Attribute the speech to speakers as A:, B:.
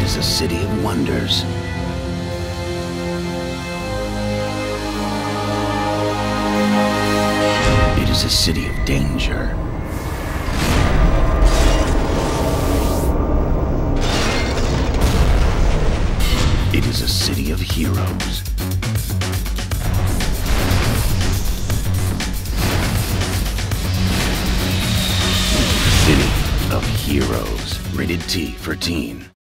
A: is a city of wonders. It is a city of danger. It is a city of heroes. City of Heroes. Rated T for teen.